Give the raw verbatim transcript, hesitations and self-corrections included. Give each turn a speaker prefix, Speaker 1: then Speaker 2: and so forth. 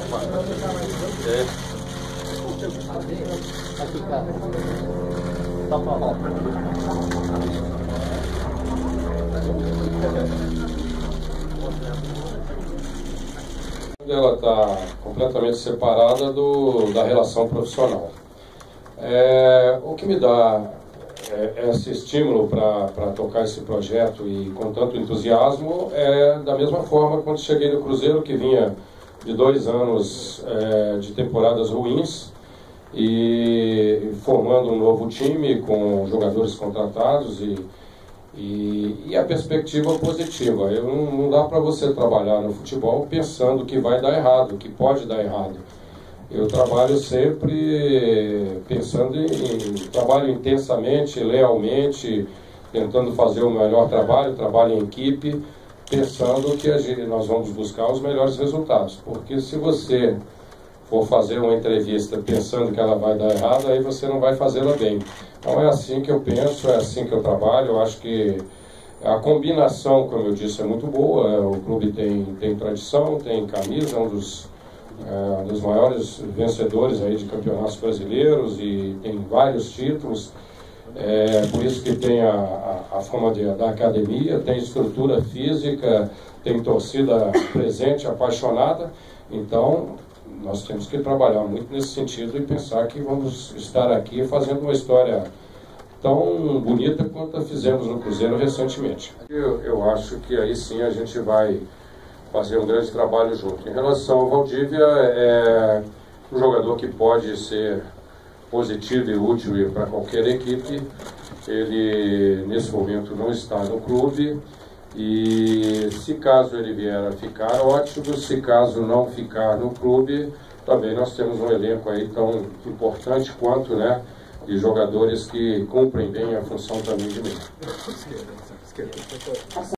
Speaker 1: Ela está completamente separada do, da relação profissional. É, o que me dá é, esse estímulo para tocar esse projeto e com tanto entusiasmo é da mesma forma quando cheguei no Cruzeiro, que vinha de dois anos é, de temporadas ruins e formando um novo time com jogadores contratados e E, e a perspectiva positiva. Eu não, não dá para você trabalhar no futebol pensando que vai dar errado, que pode dar errado. Eu trabalho sempre pensando em... trabalho intensamente, lealmente, tentando fazer o melhor trabalho, trabalho em equipe, pensando que a gente, nós vamos buscar os melhores resultados. Porque se você for fazer uma entrevista pensando que ela vai dar errado, aí você não vai fazê-la bem. Então é assim que eu penso, é assim que eu trabalho. Eu acho que a combinação, como eu disse, é muito boa. O clube tem, tem tradição, tem camisa, é um dos, é, dos maiores vencedores aí de campeonatos brasileiros e tem vários títulos. É por isso que tem a, a, a fama de, da academia, tem estrutura física, tem torcida presente, apaixonada. Então nós temos que trabalhar muito nesse sentido e pensar que vamos estar aqui fazendo uma história tão bonita quanto a fizemos no Cruzeiro recentemente. Eu, eu acho que aí sim a gente vai fazer um grande trabalho junto. Em relação ao Valdívia, é um jogador que pode ser positivo e útil para qualquer equipe. Ele, nesse momento, não está no clube. E se caso ele vier a ficar, ótimo. Se caso não ficar no clube, também nós temos um elenco aí tão importante quanto, né, de jogadores que cumprem bem a função também de meio.